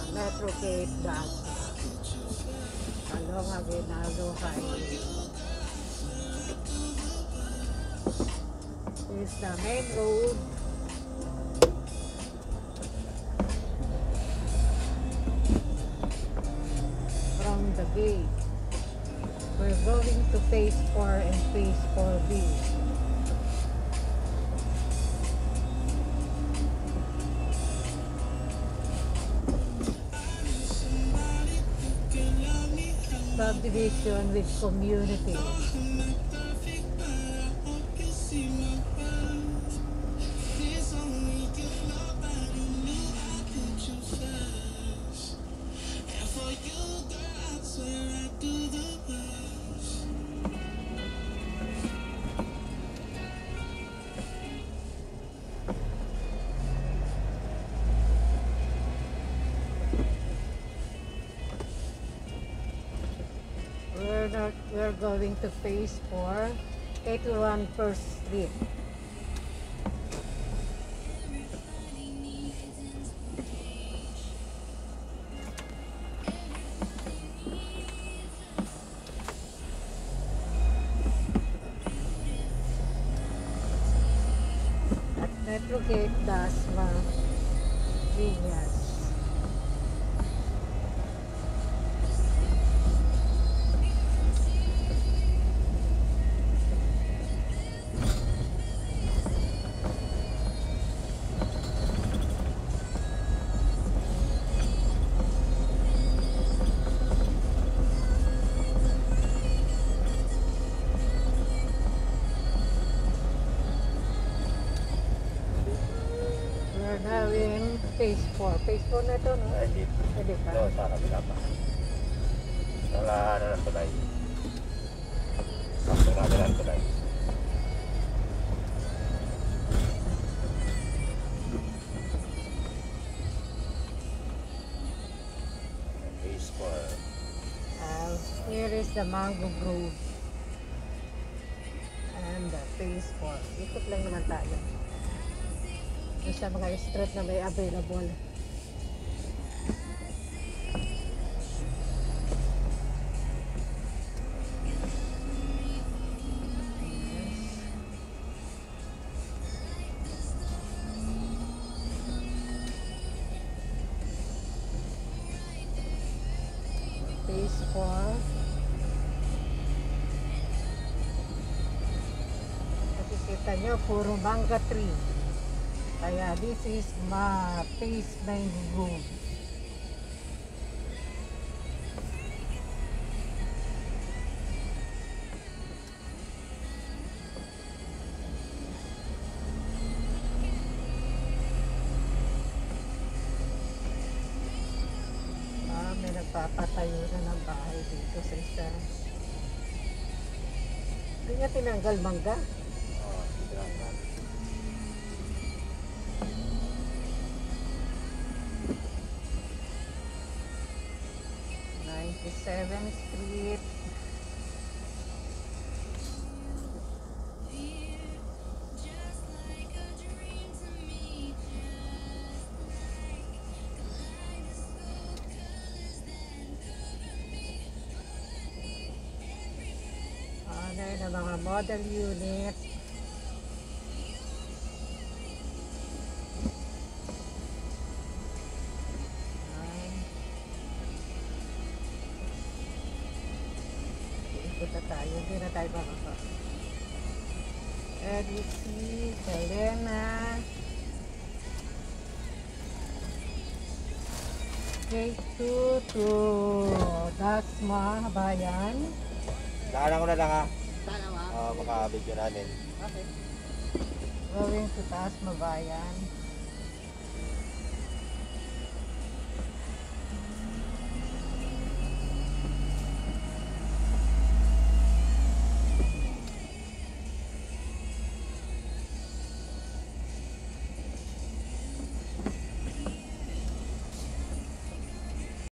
Metro Gate Dasma along Aguinaldo Highway. This is the main road. From the gate, we're going to phase 4 and phase 4B. Subdivision with community. We're going to phase 4, 81 First Street. At Metro Gate Dasma Villas. Now in phase 4. Phase 4 na ito, no? Pwede pa. Ito, sa kabila pa. Wala na ng tulay. Sakto na ng tulay. Phase 4. Here is the Mango Grove. And phase 4. Ikot lang naman tayo. Ito sa mga street na may available. Phase 4. Nakikita nyo, puro mangga tree. Kaya this is phase 9 road. May nagpapatayo na ng bahay dito sa isa. Hindi niya tinanggal mangga. Oo, tinanggal. 7th Street. Ano na mga model unit. Punta tayo, hindi na tayo bababa. EDC, Selena, K2 to Dasma Bayan. Daanan ko na lang ha. Dalawa? Maka-video namin. Okay. Going to Dasma Bayan.